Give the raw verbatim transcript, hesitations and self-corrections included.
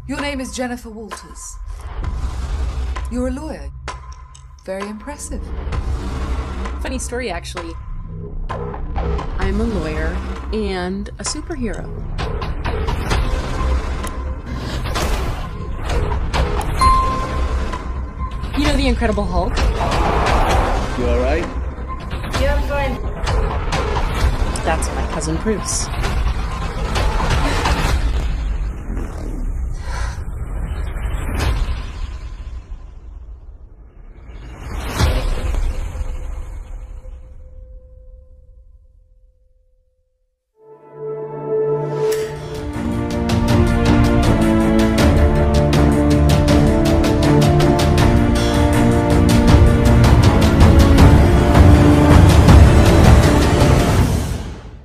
Your name is Jennifer Walters. You're a lawyer. Very impressive. Funny story, actually. I'm a lawyer and a superhero. You know the Incredible Hulk? You alright? Yeah, I'm fine. That's my cousin Bruce.